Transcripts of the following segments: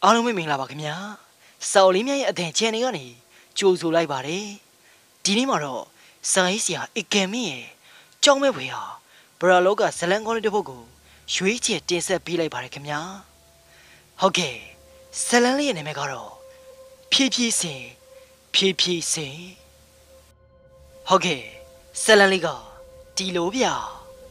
အားလုံးပဲမင်္ဂလာပါခင်ဗျာစော်လေးမြတ်ရဲ့အသံချန်နယ်ကနေကြိုဆိုလိုက်ပါတယ်ဒီနေ့မှာတော့စာရေးဆရာအကယ်မင်းရဲ့ကြောင်းမဲ့ဖွေဟာဘရာလောကဇလန်ကောလေးတစ်ပုဒ်ကိုရွေးချယ်တင်ဆက်ပေးလိုက်ပါတယ်ခင်ဗျာဟုတ်ကဲ့ဇလန်လေးရဲ့နာမည်ကတော့ဖြည်းဖြည်းစင်ဟုတ်ကဲ့ဇလန်လေးကဒီလိုဗျာ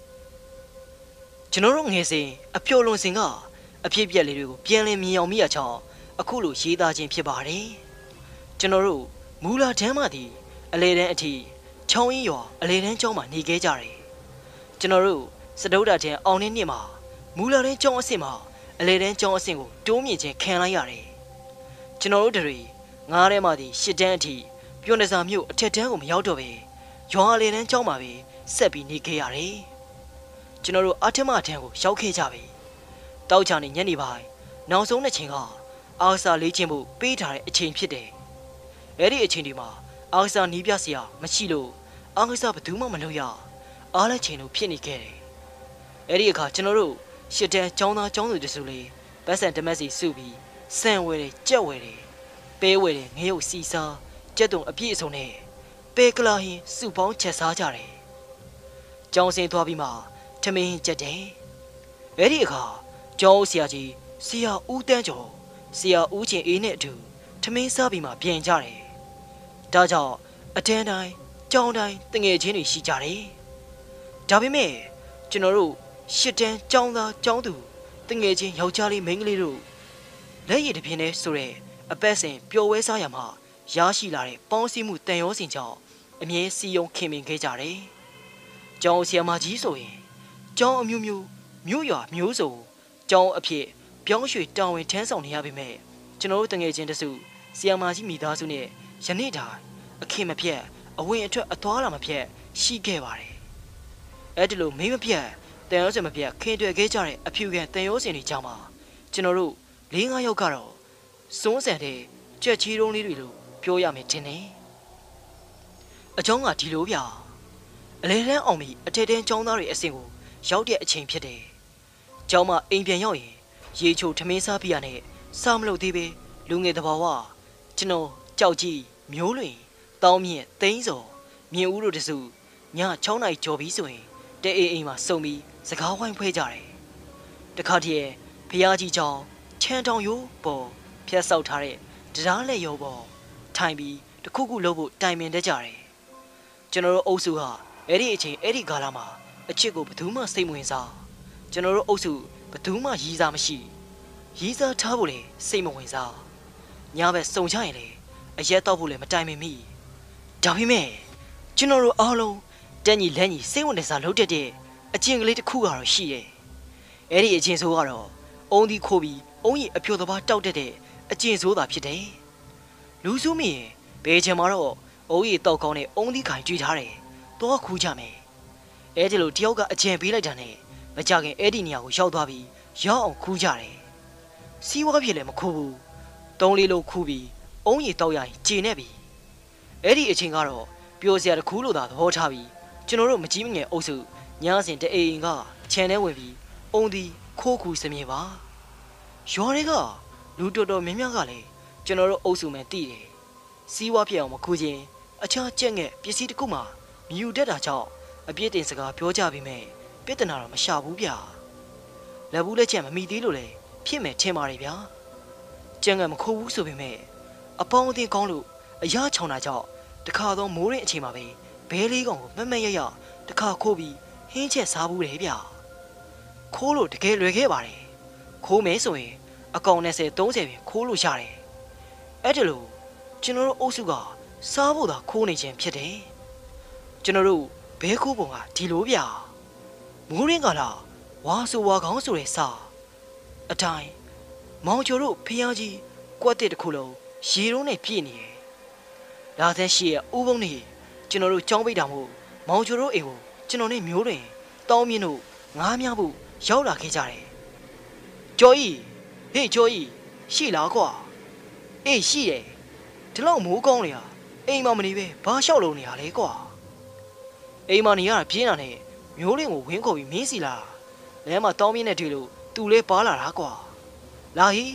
ကျွန်တော်တို့ငယ်စဉ်အပျော်လွန်စဉ်ကအဖြစ်ပြက်လေးတွေကိုပြန်လည်မြင်အောင်မိရချောင်းအခုလိုရေးသားခြင်းဖြစ်ပါတယ်ကျွန်တော်တို့မူလာတန်းမှသည်အလေတန်းအထိချောင်းရင်းရွာအလေတန်းကျောင်းမှာနေခဲ့ကြတယ်ကျွန်တော်တို့စတုဒ္ဒတန်းအောင်နှစ်မှာမူလာတန်းကျောင်းအဆင့်မှာအလေတန်းကျောင်းအဆင့်ကိုတိုးမြင့်ခြင်းခံလိုက်ရတယ်ကျွန်တော်တို့တွေငားထဲမှာသည်ရှစ်တန်းအထိပြုံးတစားမြို့အထက်တန်းကိုမရောက်တော့ပဲရွာအလေတန်းကျောင်းမှာပဲဆက်ပြီးနေခဲ့ရတယ်ကျွန်တော်တို့အထက်မှတန်းကိုရောက်ခဲ့ကြပြီတောက်ချာနေညနေပိုင်းနောက်ဆုံးတစ်ချိန်ကအားစာလေးချင်းဖို့ပေးထားတဲ့အချိန်ဖြစ်တယ်။အဲ့ဒီအချိန်ဒီမှာအားစာနီးပြဆရာမရှိလို့အားကစားဘယ်သူမှမလုပ်ရအားလည်းချိန်လို့ဖြစ်နေခဲ့တယ်။အဲ့ဒီအခါကျွန်တော်တို့ရှစ်တန်းចောင်းသားចောင်းသူတစုလေးဗတ်ဆန်တမက်စီစုပြီးစံဝဲတယ်ကြက်ဝဲတယ်ပဲဝဲတယ်ငရုတ်စီစားကြက်တုံအပြည့်အစုံနဲ့ပဲကလာဟင်းစုပေါင်းချက်စားကြတယ်။ကျောင်းစင်သွားပြီးမှထမင်းကြက်တယ်။အဲ့ဒီအခါကျောင်းဆရာကြီးဆရာဦးတန်းကျော်ဆရာဦးချင်းအေးနဲ့အတူထမင်းစားပြီးမှပြန်ကြတယ်။ဒါကြောင့်အတန်းတိုင်းကျောင်းတိုင်းတငယ်ချင်းတွေရှိကြတယ်။ဒါပေမဲ့ကျွန်တော်တို့ရှစ်တန်းကျောင်းသားကျောင်းသူတငယ်ချင်းယောက်ျားလေးမိန်းကလေးတို့လက်ရည်တစ်ပြင်းနဲ့ဆိုတဲ့အပတ်စဉ်ပျော်ဝဲစားရမှာရရှိလာတဲ့ပေါင်းစည်းမှုတန်ရောစင်ကြောင့်အမြဲစီယုံခင်မင်ခဲ့ကြတယ်။ကျောင်းဆရာမကြီးဆိုရင်ကျောင်းအမျိုးမျိုးမြို့ရွာမျိုးစုံကျောင်းအဖြစ်ပြောင်းရွှေ့တာဝန်ထမ်းဆောင်နေရပေမဲ့ကျွန်တော်တို့တငယ်ချင်းတစုဆီယမာကြီးမိသားစုနဲ့ယနေ့တိုင်အခင်းမပြတ်အဝင်အထွက်အသွားလာမပြတ်ရှိခဲ့ပါတယ်။အဲ့ဒီလိုမင်းမပြတ်တန်ရုံးစင်မပြတ်ခင်တွေ့ခဲ့ကြတဲ့အဖြူခံတန်ရုံးစင်တွေကြောင့်မှကျွန်တော်တို့၄-၅ယောက်ကတော့စွန်းဆန်တဲ့ကြက်ချီတုံးလေးတွေလို့ပြောရမယ်ထင်တယ်။အကြောင်းကဒီလိုဗျာအလဲတန်းအောင်ပြီးအထက်တန်းကျောင်းသားတွေအဆင့်ကိုရောက်တဲ့အချိန်ဖြစ်တယ်။ကျောင်းမှာအိမ်ပြန်ရောက်ရင်ရေချိုထမင်းစားပြရနဲ့စားမလို့သေးပဲလူငယ်တဘာဝကျွန်တော်ကြောက်ကြီးမျိုးလွင်တောင်းမြင့်သိန်းစော်မြင်ဦးတို့တစုည6 နာရီကျော်ပြီးဆိုရင်တဲအိမ်မှာစုံပြီးစကားဝိုင်းဖွဲကြတယ်တခါတည်းဖျားကြီးချောင်းချမ်းတောင်ရိုးပေါ်ဖြတ်ဆောက်ထားတဲ့တရားလက်ရောပေါ်ထိုင်ပြီးတခုခုလုပ်ဖို့တိုင်ပင်တတ်ကြတယ်ကျွန်တော်တို့အုပ်စုဟာအဲ့ဒီအချိန်အဲ့ဒီကာလမှာအချစ်ကိုဘယ်သူမှစိတ်မဝင်စားကျွန်တော်တို့အုပ်စုဘယ်သူမှရီးစားမရှိရီးစားထားဖို့လေစိတ်မဝင်စားညဘက်စုံချရင်လေအရက်တော့ဖို့လေမတိုင်မီမိဒါပေမဲ့ကျွန်တော်တို့အားလုံးတက်ညီလက်ညီစိတ်ဝင်စားလုပ်တတ်တဲ့အကျင့်ကလေးတစ်ခုကတော့ရှိတယ်အဲ့ဒီအကျင့်ဆိုးကတော့အုံဒီခိုးပြီးအုံးရီအဖြိုတဘာတောက်တတ်တဲ့အကျင့်ဆိုးတာဖြစ်တယ်လူစုမိရင်ဘယ်ချင်မှာတော့အုံးရီတောက်ကောင်းတဲ့အုံဒီခိုင်ကြွေးထားတယ်တော့ခူးကြမယ်အဲ့ဒီလိုတယောက်ကအကျင့်ပေးလိုက်တာနဲ့မကြခင်အဲ့ဒီနေရာကိုရောက်သွားပြီးရောက်အောင်ခူးကြတယ်စီးဝါးဖြစ်လည်းမခိုးဘူး3-4လုံးခူးပြီးအုံးရီတောက်ရရင်ကျေနေပြီအဲ့ဒီအချိန်ကတော့ပျော်စရာတစ်ခုလို့သာသဘောထားပြီးကျွန်တော်တို့မကြီးမငယ်အုပ်စုညစဉ်တအိမ်ကခြံထဲဝင်ပြီးအုံဒီခိုးခူးစမြင်ပါရွာတွေကလူတော်တော်များများကလည်းကျွန်တော်တို့အုပ်စုမှန်တည်တယ်စီးဝါးဖြစ်အောင်မခူးခြင်းအခြားကြက်ငှက်ပစ္စည်းတစ်ခုမှမြူတက်တာကြောင့်အပြည့်တင်စကားပြောကြပြီးမဲ့ပြဿနာတော့မရှာဘူးဗျာလက်ဘူးလက်ချက်မမိသေးလို့လေဖြစ်မယ်ထင်ပါတယ်ဗျာကြံကမခိုးဘူးဆိုပေမဲ့အပေါင်းအသင်းကောင်းလို့အရာချောင်းတာကြောင့်တခါတော့မိုးရင်းအချိန်မှာပဲဘဲလေးကောင်ကိုမမရတခါခိုးပြီးဟင်းချက်စားဘူးလေဗျာခိုးလို့တကယ်လွယ်ခဲ့ပါတယ်ခိုးမယ်ဆိုရင်အကောင်20-30ပြင်ခိုးလို့ရတယ်အဲ့ဒါလို့ကျွန်တော်တို့အုပ်စုကစားဖို့သာခိုးနေခြင်းဖြစ်တယ်ကျွန်တော်တို့ဘဲခိုးပုံကဒီလိုဗျာမိုးရင်းကလာဝါဆိုဝါကောင်းဆိုတဲ့စာအတိုင်းမောင်ချိုတို့ဖျားကြီးကွက်တစ်ခုလုံးရေရုံးနဲ့ပြည့်နေတယ်လာသက်ရှိရဲ့ဦးဘုံနေကျွန်တော်တို့ကြောင်းပိတ်တာမို့မောင်ချိုတို့အိမ်ကိုကျွန်တော်နဲ့မျိုးတွင်တောင်းမြင့်တို့ငားများဖို့ရောက်လာခဲ့ကြတယ်ကျော်ကြီးဟေ့ကျော်ကြီးရှိလားကွာအေးရှိတယ်ဒီလောက်မိုးကောင်းလေဟာအိမ်မမနေပဲဘာလျှောက်လုံးနေရလဲကွာအိမ်မနေရတာပြင်းတာနဲ့မျိုးလင်းကိုဝင်းခေါ်ပြီးမင်းစီလာလဲမှာတောင်းမြင့်နဲ့တွေ့လို့သူလဲပါလာတာကွာလာဟီ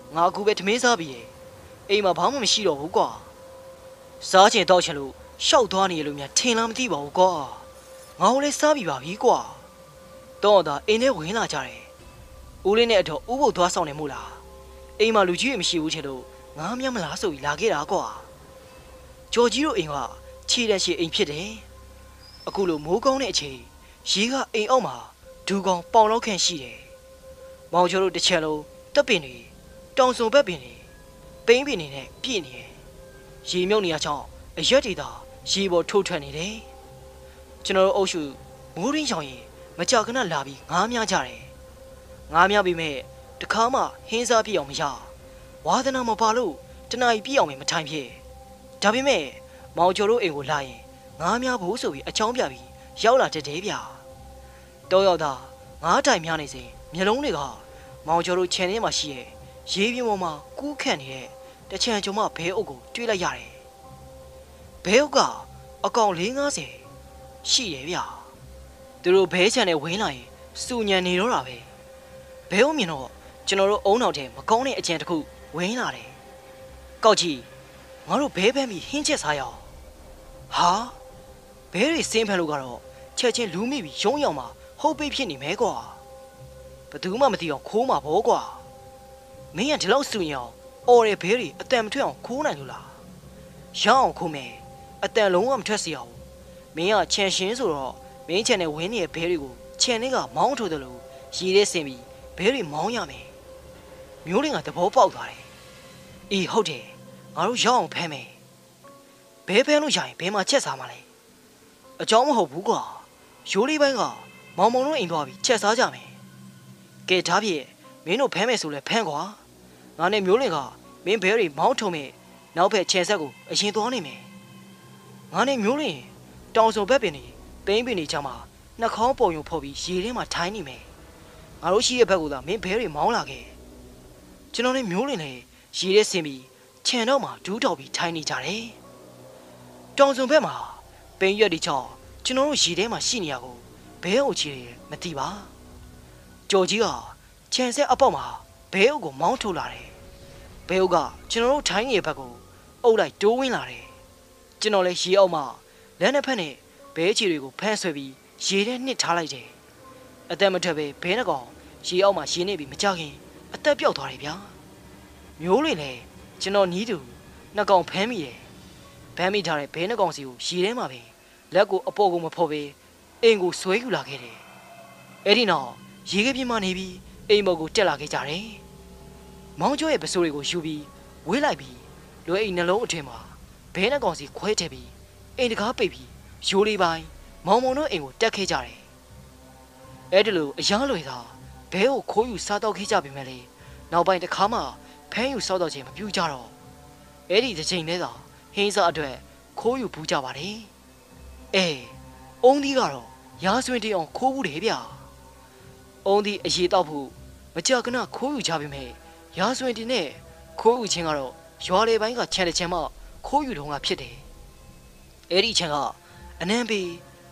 ငါကူပဲထမင်းစားပြီးတယ်အိမ်မှာဘာမှမရှိတော့ဘူးကွာစားချင်တော့ချင်လို့ရှောက်သွားနေရလို့များထင်လားမသိပါဘူးကွာငါ့ကိုလည်းစားပြီးပါပြီကွာတော့တာအိမ်ထဲဝင်လာကြတယ်ဦးလေးနဲ့အတော့ဥပုပ်သွားဆောင်နေမို့လားအိမ်မှာလူကြီးတွေမရှိဘူးချင်လို့ငါမှမလားဆိုပြီးလာခဲ့တာကွာကျော်ကြီးတို့အိမ်ကခြေတက်ရှိအိမ်ဖြစ်တယ်အခုလိုမိုးကောင်းတဲ့အချိန်ရေကအိမ်အောက်မှာဒူကောင်ပေါင်လောက်ခန့်ရှိတယ်မောင်ကျော်တို့တစ်ချက်လုံးတက်ပင်တွေတောင်စုံဘက်ပင်တွေပိန်းပင်တွေနဲ့ပြည့်နေတယ်ရေမြုပ်နေရချောင်းအရက်တွေသာရေပေါ်ထိုးထွက်နေတယ်ကျွန်တော်တို့အုပ်စုမိုးရင်းချောင်ရင်မကြခဏလာပြီးငားများကြတယ်ငားများပြီးမဲ့တခါမှဟင်းစားပြည့်အောင်မရဝါသနာမပါလို့တနာရီပြည့်အောင်မထိုင်ဖြစ်ဒါပေမဲ့မောင်ကျော်တို့အိမ်ကိုလာရင်ငားများဖို့ဆိုပြီးအချောင်းပြပြီးရောက်လာတတ်တယ်ဗျာတော့ရောက်တာငားတိုင်များနေစဉ်မျက်လုံးတွေကမောင်ကျော်တို့ခြံထဲမှာရှိရဲ့ရေပြင်းပေါ်မှာကူးခန့်နေတဲ့တချံကျုံမဘဲအုပ်ကိုတွေးလိုက်ရတယ်ဘဲအုပ်ကအကောင်450ရှိရဲ့ဗျာသူတို့ဘဲခြံနဲ့ဝင်းလာရင်စူညံနေတော့တာပဲဘဲအုပ်မြင်တော့ကျွန်တော်တို့အုံနောက်ထဲမကောင်းတဲ့အကြံတစ်ခုဝင်းလာတယ်ကောက်ကြီးငါတို့ဘဲပန်းပြီးဟင်းချက်စားရအောင်ဟာဘဲတွေစင်းဖန်လို့ကတော့ချက်ချင်းလူမိပြီးရုံးရောက်မှာဟုတ်ပိတ်ဖြစ်နေမဲကွာဘယ်သူမှမသိအောင်ခိုးမှာဘောကွာမင်းကဒီလောက်စူညံအောင်အော်ရဘဲတွေအတန်မထွက်အောင်ခိုးနိုင်လို့လားရအောင်ခိုးမယ်အတန်လုံးဝမထွက်စေအောင်မင်းကခြံရှင်းဆိုတော့မင်းခြံနဲ့ဝင်းနေတဲ့ဘဲတွေကိုခြံတွေကမောင်းထိုးတယ်လို့ရည်ရဲစင်ပြီးဘဲတွေမောင်းရမယ်မျိုးလင်ကသဘောပေါက်သွားတယ်အေးဟုတ်တယ်ငါတို့ရအောင်ဖမ်းမယ်ဘဲဖမ်းလို့ရရင်ဘဲမှာချက်စားမှာလဲအကြောင်းမဟုတ်ဘူးကွာရိုးလေးပိုင်းကမောင်မောင်တို့အိမ်သွားပြီးချက်စားကြမယ်ကဲဒါဖြင့်မင်းတို့ဖမ်းမယ်ဆိုလဲဖမ်းကွာငါနဲ့မျိုးလင်ကမင်းဘဲတွေမောင်းထုံမယ်နောက်ဖက်ခြံဆက်ကိုအရင်သွားနေမယ်ငါနဲ့မျိုးလင်တောင်စုံဘက်ပင်နေပိန်းပင်နေကြမှာနှာခေါင်းပုံရုံဖော်ပြီးရေထဲမှာထိုင်းနေမယ်ငါတို့ရှိတဲ့ဘက်ကသာမင်းဘဲတွေမောင်းလာခဲ့ကျွန်တော်နဲ့မျိုးလင်လည်းရေထဲဆင်းပြီးခြံတော့မှာဒူးတောက်ပြီးထိုင်းနေကြတယ်တောင်စုံဘက်မှာပိန်းရွက်တွေချောင်းကျွန်တော်တို့ရေထဲမှာရှိနေရကိုဘဲအုပ်ချီမသိပါကြော်ကြီးကခြံဆက်အပေါက်မှာဘဲအုပ်ကိုမောင်းထုတ်လာတယ်ဘဲအုပ်ကကျွန်တော်တို့ထိုင်းနေတဲ့ဘက်ကိုအုပ်လိုက်တိုးဝင်လာတယ်ကျွန်တော်လည်းရေအောက်မှာလက်နှစ်ဖက်နဲ့ဘဲချီတွေကိုဖမ်းဆွဲပြီးရေထဲနှစ်ထားလိုက်တယ်အသက်မထွက်ပဲဘဲနှကောင်ရေအောက်မှာရေနေပြီးမကြခင်အသက်ပြောက်သွားတယ်ဗျာမျိုးလင်လည်းကျွန်တော်နီးတူနှကောင်ဖမ်းမိတယ်ဖမ်းမိထားတဲ့ဘဲနှကောင်စီကိုရေထဲမှာပဲလက်ကိုအပေါ်ကိုမဖော်ပဲအိမ်ကိုဆွဲယူလာခဲ့တယ်အဲ့ဒီနောက်ရေကပြင်းမှနေပြီးအိမ်ပေါ်ကိုတက်လာခဲ့ကြတယ်မောင်ကျော်ရဲ့ပစိုးတွေကိုယူပြီးဝေးလိုက်ပြီးလွယ်အိမ်နှလုံးအထင်မှာဘဲနှကောင်စီခွဲထည့်ပြီးအိမ်တကားပိတ်ပြီးရိုးလေးပိုင်းမောင်မောင်တို့အိမ်ကိုတက်ခဲ့ကြတယ်အဲ့ဒီလိုအရားလွယ်သာဘဲကိုခိုးယူစားတော့ခဲ့ကြပြီမဲ့လေနောက်ပိုင်းတစ်ခါမှဖမ်းယူစားတော့ခြင်းမပြုကြတော့အဲ့ဒီတစ်ချိန်တည်းသာဟင်းစားအတွက်ခိုးယူပူးကြပါတယ်အုံးဒီကတော့ရာဆွင်တေးအောင်ခိုးဘူးတယ်ဗျအုံးဒီအရေးတော့ဖို့မကြကနခိုးယူကြပြီမဲ့ရာဆွင်တေးနဲ့ခိုးယူခြင်းကတော့ရွာလေပိုင်းကခြံတစ်ခြံမှခိုးယူတော့ကဖြစ်တယ်အဲ့ဒီခြံကအနံပေ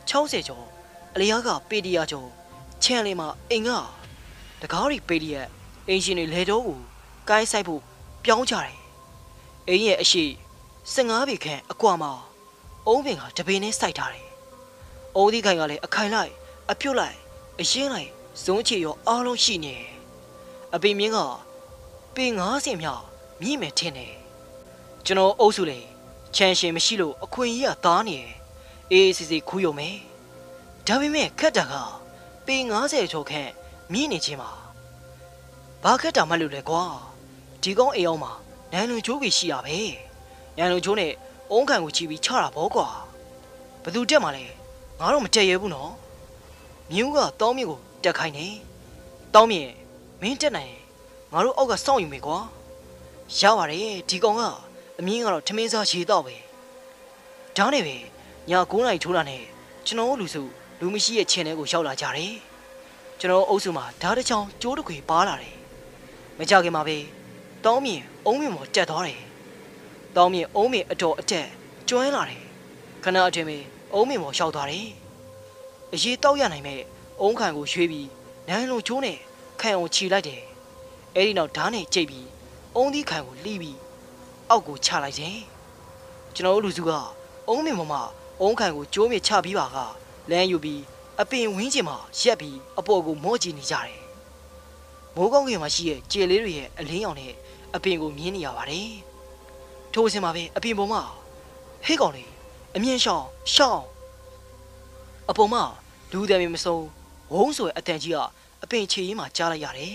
60ကျော်အလျားကပေတရာကျော်ခြံလေးမှာအိမ်ကတကားရီပေတရက်အင်ရှင်တွေလေတော့ကိုကိုင်းဆိုင်ဖို့ပြောင်းကြတယ်အိမ်ရဲ့အရှိ15ပေခန့်အကွာမှာအုံးပင်ကတပင်းနဲ့စိုက်ထားတယ်အုံးဒီခိုင်ကလည်းအခိုင်လိုက်အပြုတ်လိုက်အရှင်းလိုက်ဇုံးချီရောအားလုံးရှိနေအပင်မြင်းကပေ90မြောက်မြင့်မယ်ထင်တယ်ကျွန်တော်အုပ်စုလေခြံရှင်မရှိလို့အခွင့်အရေးကသားနေတယ်အေးစစ်စစ်ခူးရုံပဲဒါပေမဲ့ခက်တာကပေ90ကျော်ခန့်မြင့်နေခြင်းပါဘာခက်တာမှလို့လဲကွာဒီကောင်းအိမ်အောင်မှာနန်းလုံချိုးကြီးရှိရပဲနန်းလုံချိုးနဲ့အုံးခံကိုချီပြီးချတာပေါ့ကွာဘသူတက်မှလဲငါတော့မတက်ရဲဘူးနော်မြင်းကတောင်းမြင့်ကိုတက်ခိုင်းနေတောင်းမြင့်မင်းတက်နိုင်ငါတို့အောက်ကစောင့်ယူမယ်ကွာရပါတယ်ဒီကောင်ကအမြင့်ကတော့ထမင်းစားရေတော့ပဲဒါနဲ့ပဲည9နာရီထိုးတာနဲ့ကျွန်တော်တို့လူမရှိရဲ့ခြံထဲကိုရောက်လာကြတယ်ကျွန်တော်အုပ်စုမှာဓာတ်တစ်ချောင်းကျိုးတစ်ခွေပါလာတယ်မကြခင်မှာပဲတောင်းမြင့်အုံးမြင့်ပေါ်တက်သွားတယ်တောင်းမြင့်အုံးမြင့်အတော်အတက်ကျွမ်းလာတယ်ခဏအတွင်းပဲအုံးမြင့်ပေါ်ရောက်သွားတယ်အရေးတောက်ရနိုင်မဲ့အုံးခံကိုရွှေ့ပြီးနန်းလုံးချိုးနဲ့ခံအောင်ခြီလိုက်တယ်အဲ့ဒီနောက်ဓာတ်နဲ့ကြိတ်ပြီးအအုံးသီးခံကိုလှီးပြီးအောက်ကိုချလိုက်တယ်ကျွန်တော်တို့လူစုကအုံးမင်ပေါ်မှာအုံးခံကိုကျိုးမြချပြီးပါကလမ်းယူပြီးအပင်ဝင်းကျင်မှာရက်ပြီးအပေါ်ကိုမော့ကြည့်နေကြတယ်မိုးကောင်းကင်မှာရှိတဲ့ကျေလေးတွေရဲ့အလင်းရောင်နဲ့အပင်ကိုမြင်နေရပါတယ်ထိုးစင်မှာပဲအပင်ပေါ်မှာဟေးကောင်လေးအမြင့်ရှောင်းအပေါ်မှာလူတယ်မစုံဝုန်းဆိုတဲ့အတန်ကြီးကအပင်ချေရင်းမှာကြားလိုက်ရတယ်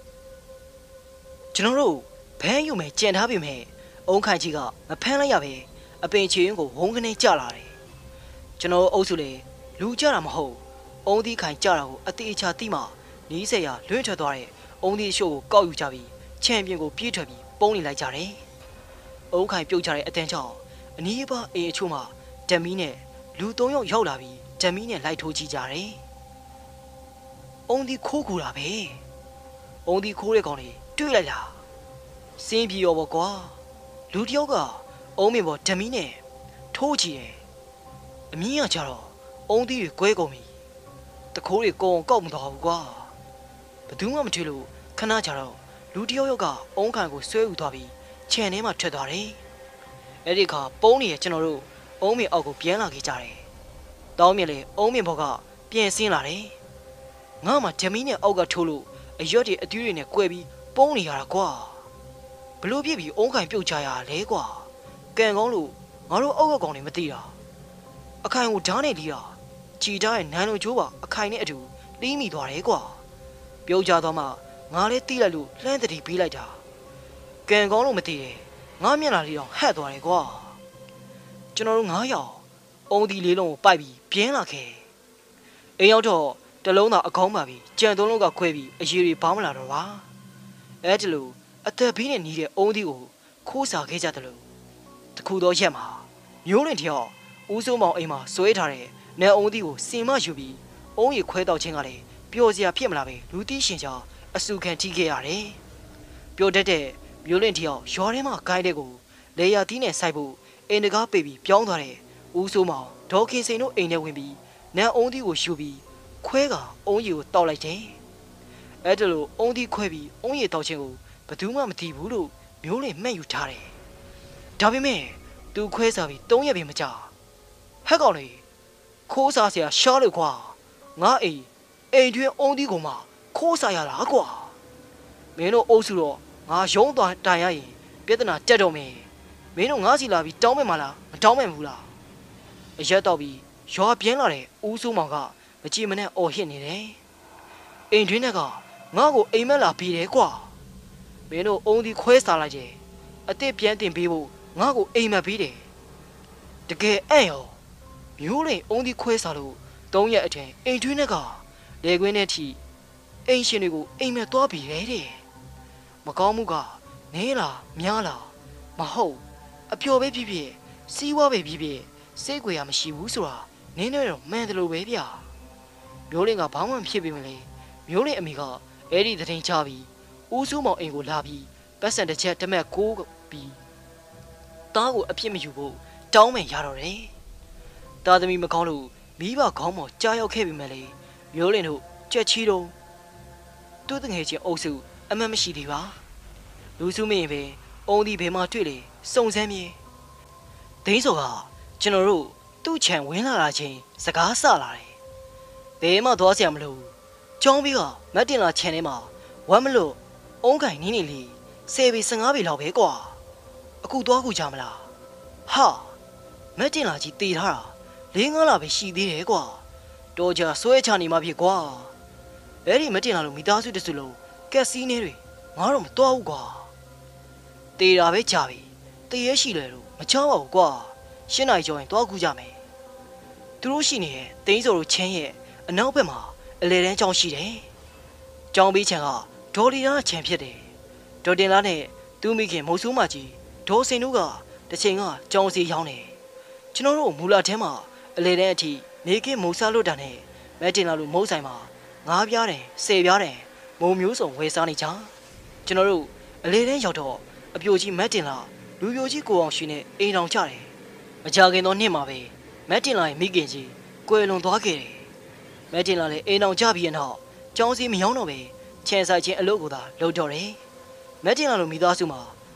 ကျွန်တော်တို့ဘန်းယူမယ်ကြံထားပြီမဲ့အုံးခိုင်ကြီးကမဖမ်းလိုက်ရပဲအပင်ချေရင်းကိုဝုန်းကနေကြလာတယ်ကျွန်တော်အုပ်စုလေလူကြတာမဟုတ်အုံးသီးခိုင်ကြတာကိုအသေးအချာတိမှနီးစရာလွင့်ထွက်သွားတဲ့အုံးသီးရှို့ကိုကောက်ယူကြပြီးချန်ပီယံကိုပြေးထွက်ပြီးပုံနေလိုက်ကြတယ်အုံးခိုင်ပြုတ်ချတဲ့အတန်ကြောင့်အနီးပါအေးအချို့မှဓမီနဲ့လူ၃ယောက်ရောက်လာပြီးဓမီနဲ့လိုက်ထိုးကြည့်ကြတယ်အုံးသီးခိုးကူတာပဲအုံးသီးခိုးတဲ့ကောင်လေးတွေ့လိုက်လားစင်းပြေရောပေါ့ကွာလူတယောက်ကအုံးမင်ပေါ်ဓမီနဲ့ထိုးကြည့်တယ်အမြင်ကကြတော့အုံးသီးတွေကွဲကုန်ပြီတခိုးတွေကောက်မသွားဘူးကွာဘယ်သူမှမထွေလို့ခဏကြတော့လူတယောက်ကအုံးခံကိုဆွဲယူသွားပြီးခြံထဲမှာထွက်သွားတယ်အဲ့ဒီခါပုံးနေရကျွန်တော်တို့အုံးမင်အောက်ကိုပြန်လာခဲ့ကြတယ်တောင်းမြင်လေအုံးမင်ဘောကပြန်ဆင်းလာတယ်ငါမှဓမီနဲ့အောက်ကထိုးလို့အရွက်တွေအသီးတွေနဲ့ကွဲပြီးပုံးနေရတာကွာဘလို့ပြစ်ပြီးအုံးခံပြုတ်ချရလဲကွာကန်ကောင်းလို့ငါတို့အောက်ကကောင်တွေမသိတာအခိုင်ကိုဓာတ်နဲ့လီးတာကြည်ထားရဲ့နန်းလုံးကျိုးပါအခိုင်နဲ့အတူလီးမိသွားတယ်ကွာပြုတ်ကြတော့မှငါလည်းတီးလိုက်လို့လှမ်းတတိပေးလိုက်တာကန်ကောင်းလို့မသိတယ်ငါမျက်နှာလေးတော့ဟက်သွားတယ်ကွာကျွန်တော်တို့9ယောက်အုံးဒီလေးလုံးကိုပိုက်ပြီးပြင်းလာခဲ့အိမ်ရောက်တော့တလုံးသာအကောင်းပါပြီကြံသုံးလုံးကခွဲပြီးအရေးတွေပေါင်းမလာတော့ပါအဲ့ဒီလိုအသက်ဘေးနဲ့နီးတဲ့အုံးဒီကိုခိုးစားခဲ့ကြတယ်လို့တခုတော့ရက်မှာမျိုးလင်တယောက်ဦးစိုးမောင်အိမ်မှာဆွဲထားတဲ့နဲအုံးဒီကိုစင်မယူပြီးအုံးရီခွဲတော့ချင်းကလည်းပျော်စရာဖြစ်မလာပဲလူတီးရှင်ချောင်းအစုခံထိခဲ့ရတယ်ပျော်တတ်တဲ့မျိုးလင်တယောက်ရွာထဲမှာဂိုင်းတဲ့ကိုလေယာတီးနဲ့စိုက်ဖို့အိမ်တကားပေပြီးပြောင်းသွားတဲ့ဦးစိုးမောင်ဒေါ်ခင်စိန်တို့အိမ်ထဲဝင်ပြီးနန်းအုံးဒီကိုယူပြီးခွဲကအုံးရီကိုတောက်လိုက်တယ်အဲ့ဒါလို့အုံးဒီခွဲပြီးအုံးရီတောက်ချင်းကိုဘယ်သူမှမသိဘူးလို့မျိုးလင်မှတ်ယူထားတယ်ဒါပေမဲ့သူခွဲစားပြီး3ရက်ပြင်မကြာဟက်ကောင်လေးခိုးစားစရာရှားလို့ကွာငါအိမ်တွင်းအုံးဒီကိုမှခိုးစားရတာကွာမင်းတို့အုပ်စုတော့ငါရုံးသွားတိုင်ရရင်ပြဿနာတက်တော့မယ်မင်းတို့ငါစီလာပြီးတောင်းမယ်မလားမတောင်းမယ်ဘူးလားအရက်တော့ပြီးရွာပြင်းလာတဲ့ဦးစိုးမောင်ကမကြည်မနဲ့အော်ဟစ်နေတယ်အိမ်တွင်းကငါ့ကိုအိမ်မက်လာပြီးတယ်ကွာမင်းတို့အုံးဒီခွဲစားလိုက်တယ်အစ်စ်ပြန်တင်ပေးဖို့ငါ့ကိုအိမ်မက်ပြီးတယ်တကယ်အဲ့ရောမျိုးလိန်အုံးဒီခွဲစားလို့3ရက်အထင်အိမ်တွင်းကလေကွင်းထဲထိအိမ်ရှင်တွေကိုအိမ်မက်သွားပြီးတယ်တဲ့မကောင်းမှုကနဲလားများလားမဟုတ်အပျော်ပဲဖြစ်ဖြစ်စီးဝါးပဲဖြစ်ဖြစ်စိတ်ကြွယ်ရမရှိဘူးဆိုတာနင်းတော့မှန်တယ်လို့ပဲဗျမျိုးလင်ကဘာမှမဖြစ်ပေမလဲမျိုးလင်အမေကအဲ့ဒီသတင်းချပြီးဦးစုမောင်အိမ်ကိုလာပြီးပတ်စံတစ်ချက်တမက်ကိုပြီးတားကိုအဖြစ်မယူဖို့တောင်းမယ်ရတော့တယ်တာသမီမကောင်းလို့မိဘခေါင်းပေါ်ကြားရောက်ခဲ့ပြီမဲ့လေမျိုးလင်တို့ကြက်ချီတော့သူ့တငယ်ချင်းအုပ်စုအမှန်မရှိသေးပါလူစုမင်းပဲအုံးဒီဘယ်မှာတွေ့လေစုံစမ်းမြေဒိန်းစောကကျွန်တော်တို့သူ့ခြံဝင်လာတာချင်းစကားဆလာတယ်ဘယ်မှသွားစရာမလိုကျောင်းပြီးကမတ်တင်လာခြံထဲမှာဝမ်းမလို့အုံးကင်နင်းနေလေ10ပေ15ပေလောက်ပဲကွာအခုသွားကူကြမလားဟာမတ်တင်လာကြီးတေထားတာ4-5လပဲရှိသေးတယ်ကွာတော်ကြဆွဲချနေမှဖြစ်ကွာအဲ့ဒီမတင်လာလို့မိသားစုတစုလုံးကက်စီနေတွေငါတော့မတော်ဘူးကွာတေတာပဲကြာပြီတေရဲရှိတယ်လို့မချောပါဘူးကွာရှင်းနိုင်ကြောရင်တော့ကူကြမယ်သူတို့ရှိနေတဲ့တိန်းစော်တို့ချင်းရဲ့အနောက်ဘက်မှာအလဲတန်းကျောင်းရှိတယ်ကျောင်းဘေးခြံကဒေါ်လီနာခြံဖြစ်တယ်ဒေါ်တင်လာနဲ့သူ့မိခင်မုတ်ဆိုးမကြီးဒေါ်စိန်တို့ကတစ်ချိန်ကကျောင်းစီရောက်နေကျွန်တော်တို့မူလာထဲမှာအလဲတန်းအထိနေကင်းမုတ်စားလွတ်တာနဲ့မက်တင်လာလို့မုတ်ဆိုင်မှာ9ပြားတယ်10ပြားတယ်မုံမျိုးစုံဝယ်စားနေကြကျွန်တော်တို့အလဲတန်းရောက်တော့အပြိုကြီးမက်တင်လာလူပြိုကြီးကိုအောင်ရှိနေအိမ်တော်ကြတယ်မကြခင်တော့နှစ်မှာပဲမက်တင်လာရဲ့မိခင်ကြီးကွယ်လွန်သွားခဲ့တယ်မက်တင်လာလည်းအိမ်တော်ကြပြီးတော့ကျောင်းစီမရောက်တော့ပဲခြံဆိုင်ချင်းအလုပ်ကိုသာလုပ်တော့တယ်မက်တင်လာလိုမိသားစုမှာ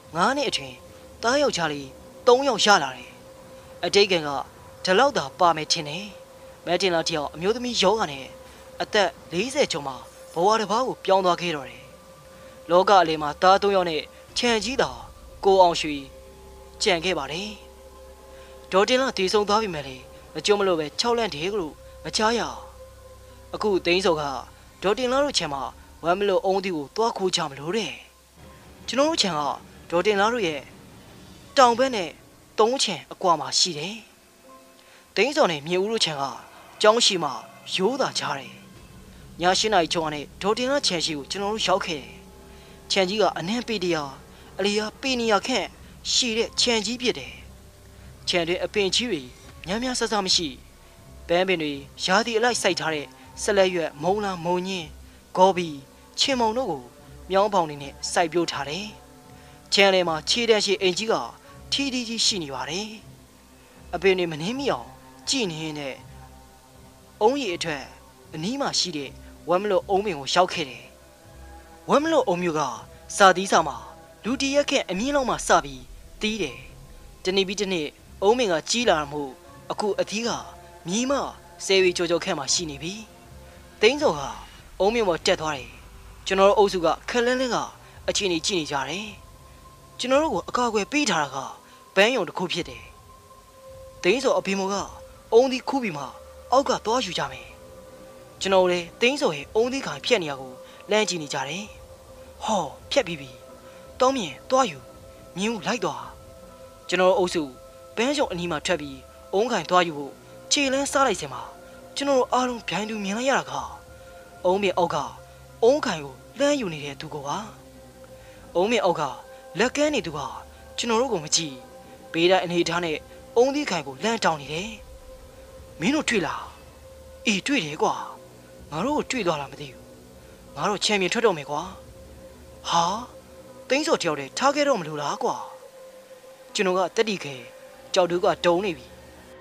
9နှစ်အတွင်းတားယောက်ျားလေး3ယောက်ရလာတယ်အတိတ်ကဒီလောက်သာပါမယ်ထင်တယ်မဲတင်လာတယောက်အမျိုးသမီးယောဂနဲ့အသက်40ကျော်မှာဘဝတစ်ပါးကိုပြောင်းသွားခဲ့တော့တယ်လောကအလေးမှာတား3ယောက်နဲ့ခြံကြီးတာကိုအောင်ရွှေကြံခဲ့ပါတယ်ဒေါ်တင်လာတည်ဆုံသွားပြီမဲ့လေမကြုံမလို့ပဲ6လန့်တယ်လို့မချားရအခုသိန်းစောကဒေါ်တင်လာတို့ခြံမှာဝမ်းမလို့အုံးတီကိုသွားခိုးချမလို့တဲ့ကျွန်တော်တို့ခြံကဒေါ်တင်လာတို့ရဲ့တောင်ဘက်နဲ့3ခြံအကွာမှာရှိတယ်သိန်းစောနဲ့မြေဦးတို့ခြံကကျောင်းရှိမှရိုးသာချားတယ်ည8နာရီကျော်နဲ့ဒေါ်တင်လာခြံရှိကိုကျွန်တော်တို့ရောက်ခဲ့တယ်ခြံကြီးကအနှံ့ပေတရာအလီယာပေနီယာခန့်ရှိတဲ့ခြံကြီးဖြစ်တယ်ခြံတွင်အပင်ကြီးတွေများများဆဆမရှိပန်းပင်တွေရာသီအလိုက်စိုက်ထားတဲ့ဆက်လက်ရွက်မုံလာမုံညင်းဂေါ်ဘီချင်းမုံတို့ကိုမြောင်းပေါင်တွေနဲ့စိုက်ပျိုးထားတယ်ခြံထဲမှာခြေတန်းရှိအိမ်ကြီးကထီးထီးကြီးရှိနေပါတယ်အပင်တွေမနှင်းမိအောင်ကြည်နေတဲ့အုံးရည်အထက်အနီးမှာရှိတဲ့ဝမ်မလို့အုံးပင်ကိုရောက်ခဲ့တယ်ဝမ်မလို့အုံးမျိုးကစာသီးစာမှာလူတရက်ခန့်အမြင့်လောက်မှစပြီးတီးတယ်တနေ့ပြီးတနေ့အုံးပင်ကကြီးလာမှုအခုအသီးကမြီးမဆယ်ဝီကြောခန့်မှရှိနေပြီသိန်းစောကအုံးပင်ပေါ်တက်သွားတယ်ကျွန်တော်တို့အုပ်စုကခက်လန်းလန်းကအခြေအနေကြည့်နေကြတယ်ကျွန်တော်တို့ကိုအကာအကွယ်ပေးထားတာကဘန်းယုံတစ်ခုဖြစ်တယ်သိန်းစောအဖေမောကအုံးသီးခူးပြီးမှအောက်ကသွားယူကြမယ်ကျွန်တော်လည်းသိန်းစောရဲ့အုံးသီးခိုင်ဖြတ်နေရကိုလမ်းကြည့်နေကြတယ်ဟောဖြတ်ပြီးပြီတောင်းမြင်သွားယူမြင်းဦးလိုက်သွားကျွန်တော်တို့အုပ်စုဘန်းယုံအနီးမှာထွက်ပြီးအုံးခိုင်သွားယူဖို့ခြေလန်းစားလိုက်စင်မှာကျွန်တော်တို့အားလုံးဗျိုင်းတူမြင်လိုက်ရတာကအုံးမြင်အောက်ကအုံးခိုင်ကိုလမ်းယူနေတဲ့သူကအုံးမြင်အောက်ကလက်ကမ်းနေသူကကျွန်တော်တို့ကိုမကြည့်ဘေးတိုင်းအနေထားနဲ့အုံးသီးခိုင်ကိုလမ်းတောင်းနေတယ်မင်းတို့တွေ့လားအေးတွေ့တယ်ကွာငါတို့ကိုတွေ့သွားလားမသိဘူးငါတို့ချန်ပီယံထွက်တော့မယ်ကွာဟာသိန်းစောတယောက်တည်းထားခဲ့တော့မလို့လားကွာကျွန်တော်ကတက်တီခဲကြောက်တူးကတုံနေပြီ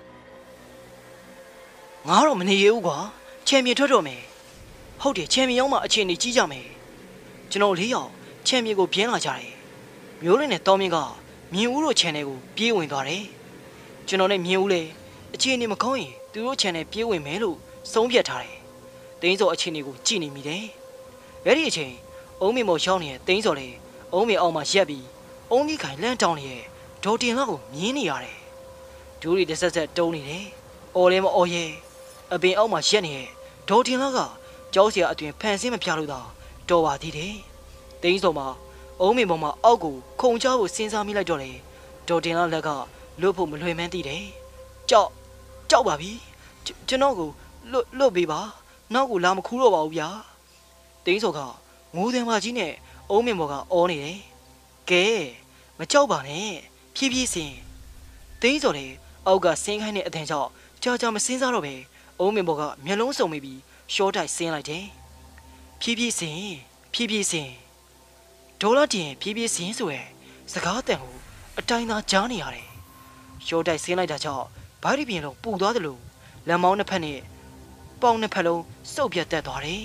ငါတော့မနေရဘူးကွာချန်ပီယံထွက်တော့မယ်ဟုတ်တယ်ချန်ပီယံရောက်မှအခြေအနေကြီးကြမယ်ကျွန်တော်၄ယောက်ချန်ပီယံကိုပြင်းလာကြတယ်မျိုးလင်းနဲ့တောင်းမြင့်ကမြင်ဦးတို့ခြံထဲကိုပြေးဝင်သွားတယ်ကျွန်တော်နဲ့မြင်ဦးလေအခြေအနေမကောင်းရင်သူတို့ခြံထဲပြေးဝင်မယ်လို့ဆုံးဖြတ်ထားတယ်သိန်းစောအခြေအနေကိုကြည့်နေမိတယ်အဲ့ဒီအချိန်အုံးမေမော်ရှောင်းနေတဲ့သိန်းစော်လေအုံးမေအောက်မှာရက်ပြီးအုံးကြီးခိုင်လန့်တောင်းနေတဲ့ဒေါ်တင်လောက်ကိုမြင်နေရတယ်ဒူးရီတစ်ဆက်ဆက်တုံးနေတယ်အော်လဲမအော်ရဲအပင်အောက်မှာရက်နေတဲ့ဒေါ်တင်လောက်ကကြောက်စရာအတွင်ဖန်ဆင်းမပြလို့သာတော်ပါသေးတယ်သိန်းစော်မှာအုံးမေမော်မှာအောက်ကိုခုံချဖို့စဉ်းစားမိလိုက်တော့လေဒေါ်တင်လောက်လက်ကလွတ်ဖို့မလွယ်မှန်းသိတယ်ကြောက်ပါပြီကျွန်တော်ကိုလွတ်ပေးပါနောက်ကိုလာမခူးတော့ပါဘူးဗျာသိန်းစော်ကငိုးတယ်မကြီးနဲ့အုံးမေမော်ကအော်နေတယ်ကဲမကြောက်ပါနဲ့ဖြည်းဖြည်းစင်သိန်းစော်လေအောက်ကဆင်းခိုင်းတဲ့အတန်ကြောင့်ကြာမစင်းစားတော့ပဲအုံးမေမော်ကမျက်လုံးစုံမိပြီးရှော့တိုက်ဆင်းလိုက်တယ်ဖြည်းဖြည်းစင်ဒေါ်လာတင်ဖြည်းဖြည်းစင်ဆိုရယ်စကားတန်ကိုအတိုင်းသာကြားနေရတယ်ရှော့တိုက်ဆင်းလိုက်တာကြောင့်ဗိုက်ရပြင်လုံးပူသွားတယ်လို့လက်မောင်းနှစ်ဖက်နဲ့ပေါင်နှစ်ဖက်လုံးစုပ်ပြတ်တက်သွားတယ်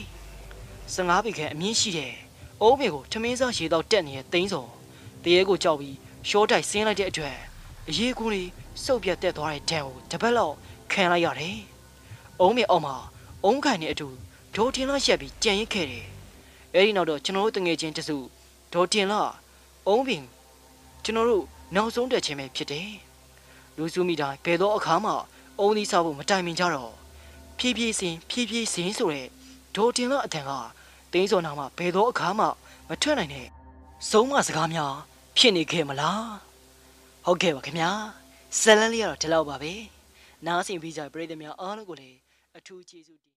15ပေခန့်အမြင့်ရှိတဲ့အုံးမေကိုထမင်းစားရေတော့တက်နေတဲ့သိန်းစော်တရေကိုကြောက်ပြီးရှော့တိုက်ဆင်းလိုက်တဲ့အတွက်အရေးကူးလေးစုပ်ပြတ်တက်သွားတဲ့ဒဏ်ကိုတစ်ပတ်လောက်ခံလိုက်ရတယ်အုံးမေအောက်မှာအုံးခိုင်နဲ့အတူဒေါ်တင်လာရက်ပြီးကြံရစ်ခဲ့တယ်အဲဒီနောက်တော့ကျွန်တော်တို့တငယ်ချင်းတစုဒေါ်တင်လာအုံးပင်ကျွန်တော်တို့နောက်ဆုံးတက်ခြင်းပဲဖြစ်တယ်လူစုမိတိုင်းဘယ်တော့အခါမှအုံးသီးစားဖို့မတိုင်ပင်ကြတော့ဖြည်းဖြည်းစင်ဆိုတဲ့ဒေါ်တင်လာအတန်ကသိန်းစော်နာမှာဘယ်တော့အခါမှမထွက်နိုင်တဲ့ဆုံးမစကားများဖြစ်နေခဲ့မလားဟုတ်ကဲ့ပါခင်ဗျာဇလန်းလေးကတော့ဒီလောက်ပါပဲနားဆင်ပြီးကြပရိသတ်များအားလုံးကိုလည်းအထူးကျေးဇူးတင်